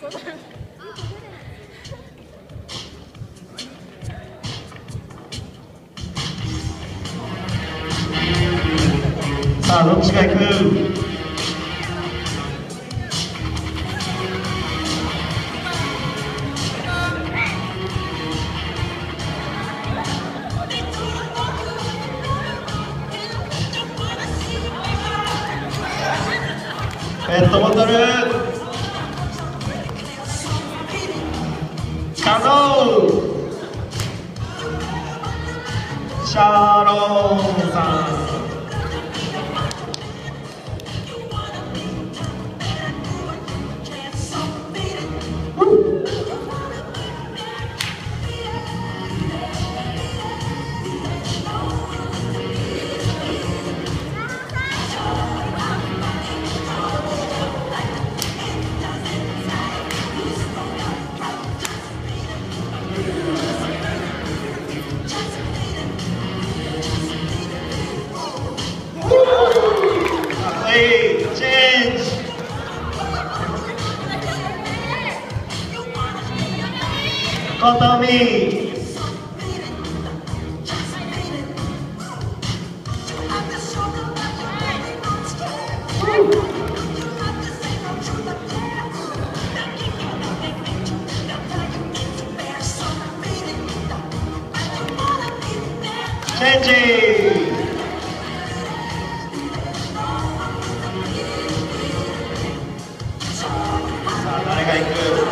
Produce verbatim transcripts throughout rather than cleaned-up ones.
さあどっちが行く？ペットボトルカノーシャローンさん。ことみチェンジ。さあ誰が行く？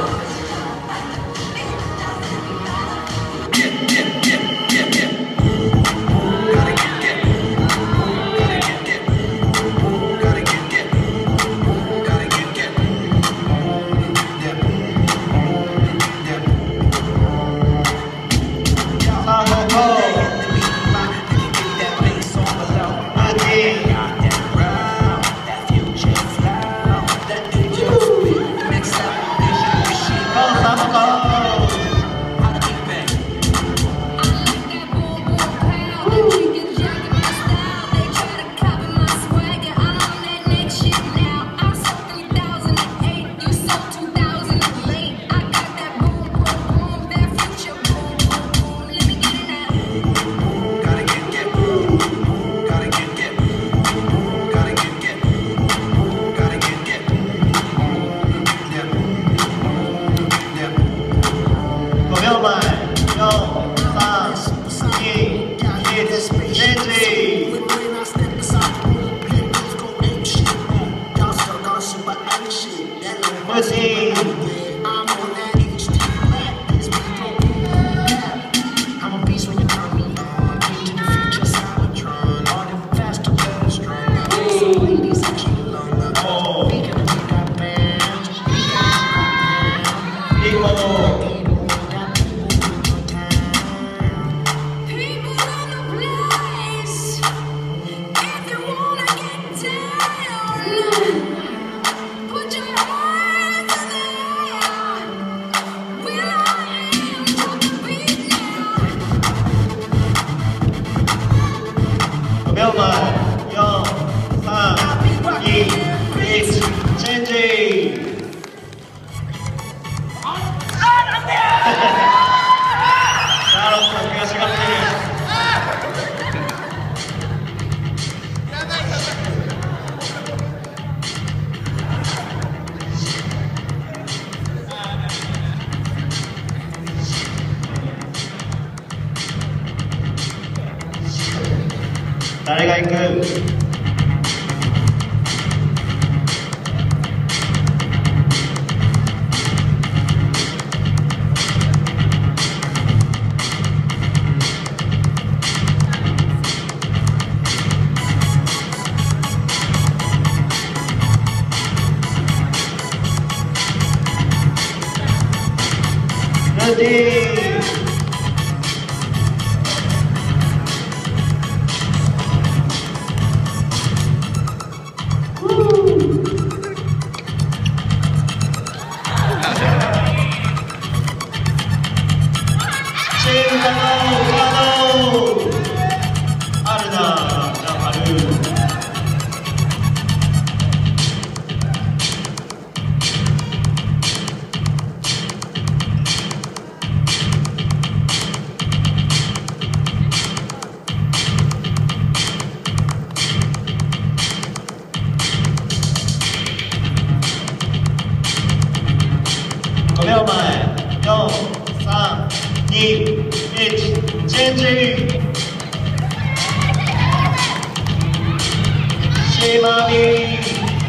誰が行く？レディー。 ごびょうまえ、よん、さん、に、いち、チェンジ。しまみ。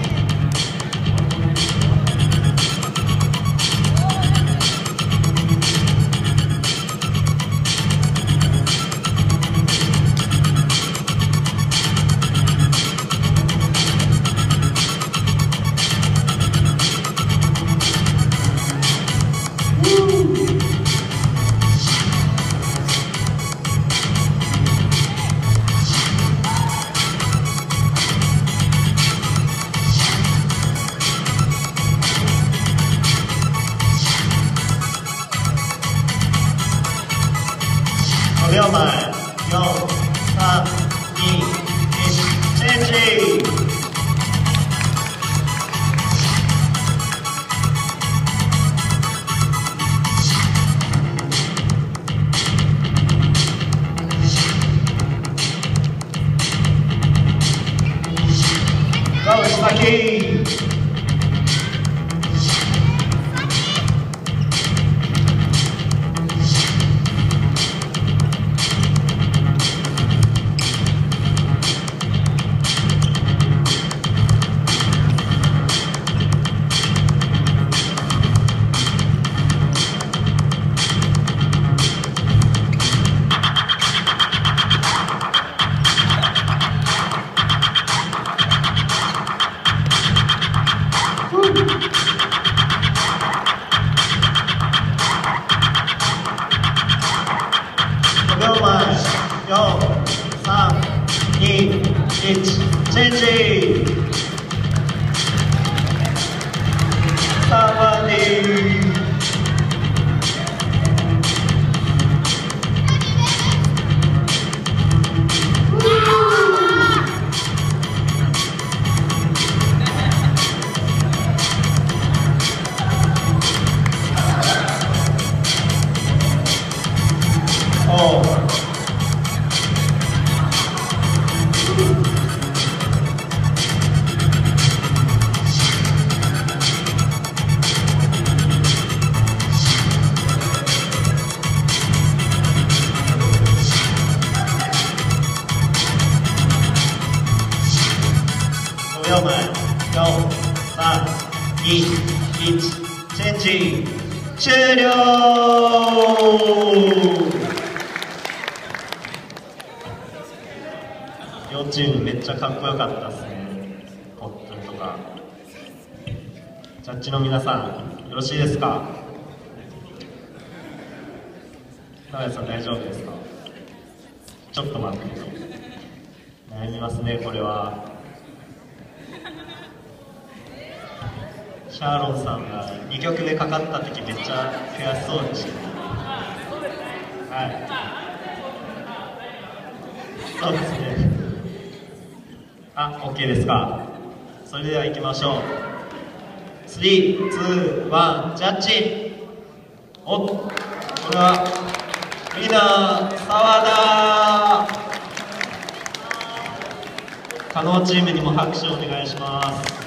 ごびょうまえ、よん、さん、に、いち、チェンジ。ガウス先。ごびょうまえ、よん、さん、に、いち、チェンジ。さわり。おう。ごびょうまえ、よん、さん、に、いち、チェンジ。終了。両チームめっちゃかっこよかったですね。ポップンとか。ジャッジの皆さん、よろしいですか？長谷さん大丈夫ですか？ちょっと待って。悩みますね、これは。シャーロンさんがにきょくめかかった時めっちゃ悔しそうでしたね。はい。そうですね。あ、OK ですか。それでは行きましょう。スリー、ツー、ワン、ジャッジ。お、これはリーダー澤田。加納チームにも拍手をお願いします。